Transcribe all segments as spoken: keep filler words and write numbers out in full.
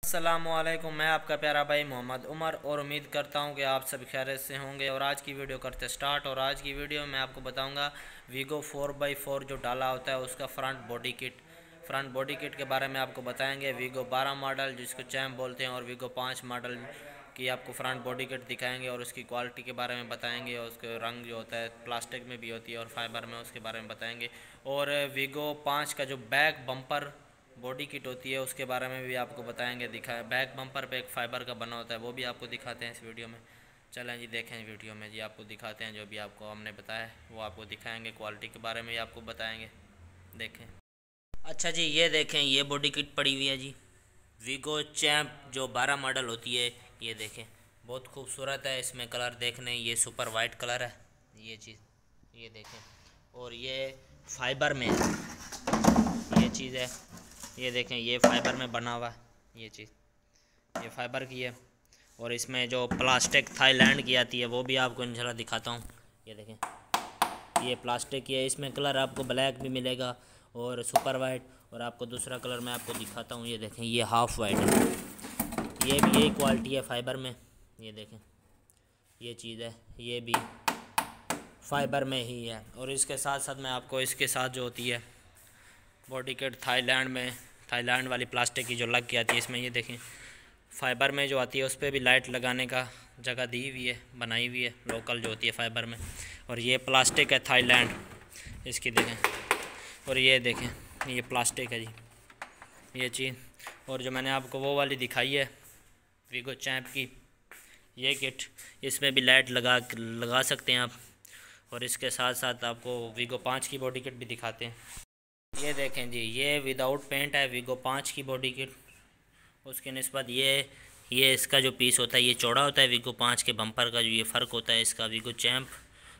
अस्सलामुअलैकुम। मैं आपका प्यारा भाई मोहम्मद उमर और उम्मीद करता हूं कि आप सब खैरियत से होंगे। और आज की वीडियो करते स्टार्ट। और आज की वीडियो में आपको बताऊंगा वीगो फोर बाई फोर जो डाला होता है उसका front body kit front body kit के बारे में आपको बताएंगे। वीगो बारह मॉडल जिसको चैम्प बोलते हैं और वीगो पाँच मॉडल की आपको फ्रंट बॉडी किट दिखाएंगे और उसकी क्वालिटी के बारे में बताएंगे। और उसका रंग जो होता है प्लास्टिक में भी होती है और फाइबर में, उसके बारे में बताएंगे। और वीगो पाँच का जो बैक बम्पर बॉडी किट होती है उसके बारे में भी आपको बताएंगे। दिखाए बैक बम्पर पे एक फ़ाइबर का बना होता है, वो भी आपको दिखाते हैं इस वीडियो में। चलें जी, देखें वीडियो में जी, आपको दिखाते हैं जो भी आपको हमने बताया वो आपको दिखाएंगे। क्वालिटी के बारे में भी आपको बताएंगे, देखें। अच्छा जी, ये देखें, ये बॉडी किट पड़ी हुई है जी, वीगो चैम्प जो बारह मॉडल होती है। ये देखें, बहुत खूबसूरत है। इसमें कलर देखने, ये सुपर वाइट कलर है ये चीज़, ये देखें। और ये फाइबर में ये चीज़ है, ये देखें, ये फाइबर में बना हुआ है ये चीज़, ये फाइबर की है। और इसमें जो प्लास्टिक थाईलैंड की आती है वो भी आपको इंशाल्लाह दिखाता हूँ। ये देखें, ये प्लास्टिक की है। इसमें कलर आपको ब्लैक भी मिलेगा और सुपर वाइट, और आपको दूसरा कलर मैं आपको दिखाता हूँ। ये देखें, ये हाफ़ वाइट है, ये भी यही क्वालिटी है फाइबर में। ये देखें, ये चीज़ है, ये भी फाइबर में ही है। और इसके साथ साथ मैं आपको इसके साथ जो होती है बॉडी किट थाईलैंड में, थाईलैंड वाली प्लास्टिक की जो लग के आती है इसमें, ये देखें फाइबर में जो आती है उस पर भी लाइट लगाने का जगह दी हुई है, बनाई हुई है लोकल जो होती है फाइबर में। और ये प्लास्टिक है थाईलैंड, इसकी देखें। और ये देखें, ये प्लास्टिक है जी ये चीज़। और जो मैंने आपको वो वाली दिखाई है वीगो चैम्प की ये किट, इसमें भी लाइट लगा लगा सकते हैं आप। और इसके साथ साथ आपको वीगो पाँच की बॉडी किट भी दिखाते हैं। ये देखें जी, ये विदाउट पेंट है वीगो पाँच की बॉडी किट। उसके निस्बत ये ये इसका जो पीस होता है ये चौड़ा होता है। वीगो पाँच के बम्पर का जो ये फ़र्क होता है इसका, वीगो चैम्प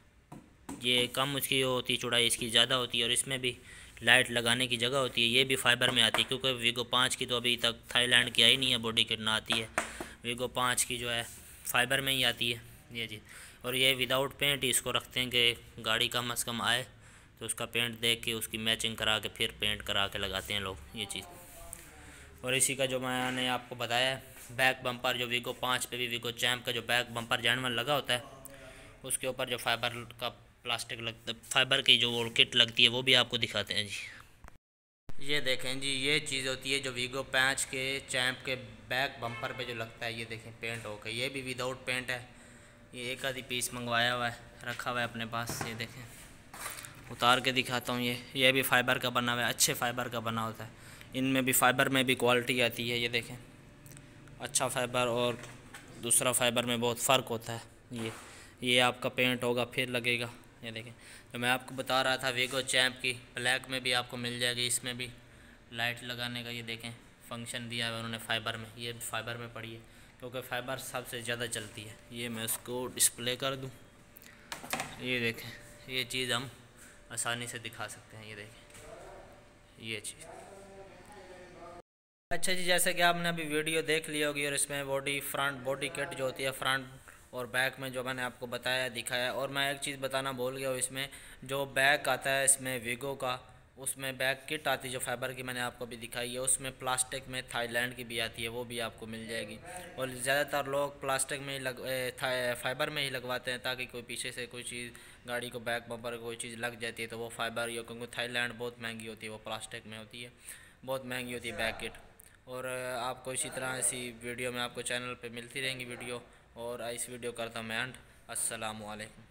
ये कम उसकी होती है चौड़ाई, इसकी ज़्यादा होती है। और इसमें भी लाइट लगाने की जगह होती है। ये भी फाइबर में आती है क्योंकि वीगो पाँच की तो अभी तक थाईलैंड की आई नहीं है बॉडी किट, ना आती है। वीगो पाँच की जो है फाइबर में ही आती है ये चीज़। और ये विदाउट पेंट ही इसको रखते हैं कि गाड़ी कम अज़ कम आए तो उसका पेंट देख के उसकी मैचिंग करा के फिर पेंट करा के लगाते हैं लोग ये चीज़। और इसी का जो मैंने आपको बताया बैक बम्पर, जो वीगो पाँच पे भी वीगो चैम्प का जो बैक बम्पर जैनवन लगा होता है उसके ऊपर जो फाइबर का प्लास्टिक लगता है, फाइबर की जो वो किट लगती है वो भी आपको दिखाते हैं जी। ये देखें जी, ये चीज़ होती है जो वीगो पाँच के चैम्प के बैक बम्पर पे जो लगता है। ये देखें पेंट होकर, ये भी विदाउट पेंट है। ये एक आधी पीस मंगवाया हुआ है, रखा हुआ है अपने पास। ये देखें, उतार के दिखाता हूँ। ये ये भी फाइबर का बना हुआ है, अच्छे फाइबर का बना होता है। इनमें भी फाइबर में भी क्वालिटी आती है। ये देखें, अच्छा फाइबर और दूसरा फाइबर में बहुत फ़र्क होता है। ये ये आपका पेंट होगा फिर लगेगा। ये देखें, तो मैं आपको बता रहा था वीगो चैम्प की ब्लैक में भी आपको मिल जाएगी, इसमें भी लाइट लगाने का ये देखें फंक्शन दिया है उन्होंने फाइबर में। ये फाइबर में पड़ी है क्योंकि फ़ाइबर सबसे ज़्यादा चलती है। ये मैं उसको डिस्प्ले कर दूँ, ये देखें, ये चीज़ हम आसानी से दिखा सकते हैं। ये देखें ये चीज़। अच्छा जी, जैसे कि आपने अभी वीडियो देख ली होगी और इसमें बॉडी फ्रंट बॉडी किट जो होती है फ्रंट और बैक में जो मैंने आपको बताया दिखाया। और मैं एक चीज़ बताना भूल गया हूँ, इसमें जो बैक आता है इसमें वीगो का, उसमें बैक किट आती है जो फाइबर की मैंने आपको भी दिखाई है, उसमें प्लास्टिक में थाईलैंड की भी आती है, वो भी आपको मिल जाएगी। और ज़्यादातर लोग प्लास्टिक में ही लग फाइबर में ही लगवाते हैं ताकि कोई पीछे से कोई चीज़ गाड़ी को बैक बम्पर कोई चीज़ लग जाती है तो वो फाइबर या, क्योंकि थाईलैंड बहुत महंगी होती है, वो प्लास्टिक में होती है, बहुत महंगी होती है बैक किट। और आपको इसी तरह ऐसी वीडियो में आपको चैनल पे मिलती रहेंगी वीडियो। और इस वीडियो करता हूँ मैं एंड। अस्सलामु अलैकुम।